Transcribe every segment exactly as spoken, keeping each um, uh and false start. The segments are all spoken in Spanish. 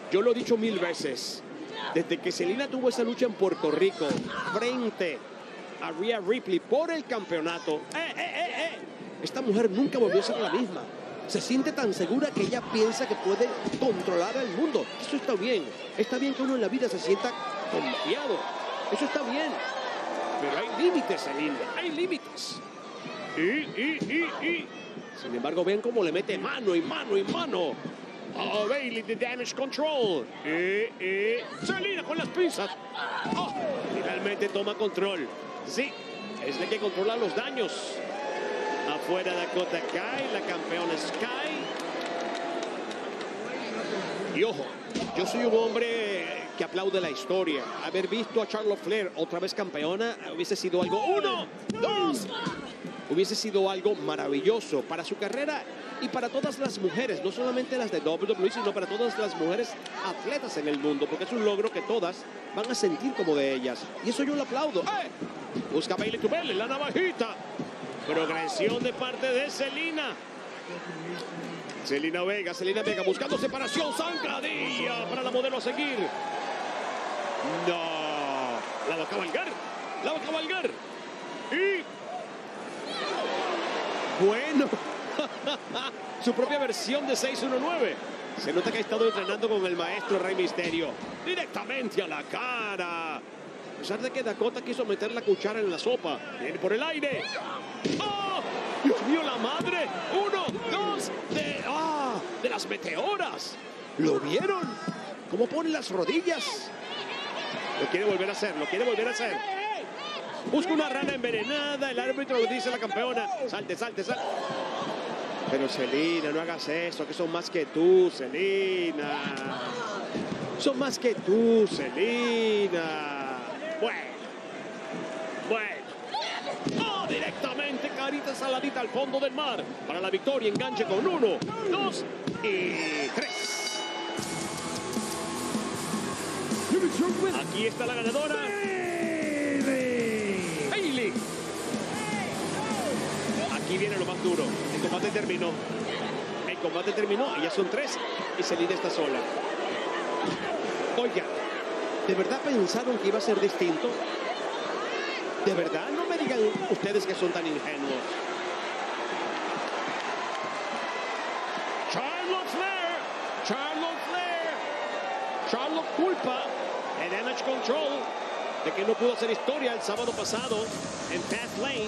Yo lo he dicho mil veces. Desde que Zelina tuvo esa lucha en Puerto Rico frente a Rhea Ripley por el campeonato, eh, eh, eh, eh, esta mujer nunca volvió a ser la misma. Se siente tan segura que ella piensa que puede controlar al mundo. Eso está bien. Está bien que uno en la vida se sienta confiado. Eso está bien. Pero hay límites, Zelina. Hay límites. Y, y, y, y. Sin embargo, ven cómo le mete mano y mano y mano. Oh, Bayley de Damage Control. Eh, eh. Zelina con las pinzas. Oh, finalmente toma control. Sí, es la que controla los daños. Afuera Dakota Kai, la campeona Sky. Y ojo, yo soy un hombre que aplaude la historia. Haber visto a Charlotte Flair otra vez campeona hubiese sido algo... ¡Uno! ¡Dos! Hubiese sido algo maravilloso para su carrera y para todas las mujeres, no solamente las de doble u doble u E, sino para todas las mujeres atletas en el mundo, porque es un logro que todas van a sentir como de ellas. Y eso yo lo aplaudo. ¡Eh! Busca Bayley Tubel en la navajita. Progresión de parte de Zelina. Zelina Vega, Zelina Vega buscando separación. Zancadilla para la modelo a seguir. No. La va a cabalgar. La va a cabalgar. Y... bueno. Su propia versión de seis uno nueve. Se nota que ha estado entrenando con el maestro Rey Misterio. Directamente a la cara. A pesar de que Dakota quiso meter la cuchara en la sopa. Viene por el aire. ¡Oh! ¡Dios mío, la madre! ¡Uno, dos! ¡De, ah, de las meteoras! ¿Lo vieron? ¿Cómo pone las rodillas? Lo quiere volver a hacer, lo quiere volver a hacer. Busca una rana envenenada. El árbitro lo dice a la campeona. Salte, salte, salte. Pero Zelina, no hagas eso, que son más que tú, Zelina. Son más que tú, Zelina. Bueno, bueno. Oh, directamente, carita saladita al fondo del mar. Para la victoria, enganche con uno, dos y tres. Aquí está la ganadora. Bayley. Aquí viene lo más duro. El combate terminó. El combate terminó y ya son tres. Y Zelina está sola. Oiga, ¿de verdad pensaron que iba a ser distinto? ¿De verdad? No me digan ustedes que son tan ingenuos. Charlotte Flair. Charlotte Flair. Charlotte culpa de Damage Control de que no pudo hacer historia el sábado pasado en Fastlane.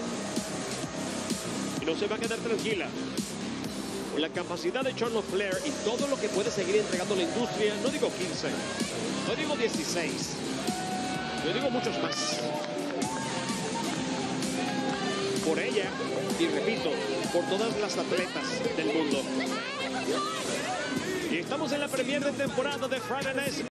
Y no se va a quedar tranquila. Con la capacidad de Charlotte Flair y todo lo que puede seguir entregando la industria, no digo quince, no digo dieciséis, yo digo muchos más. Por ella, y repito, por todas las atletas del mundo. Y estamos en la premier de temporada de Friday Night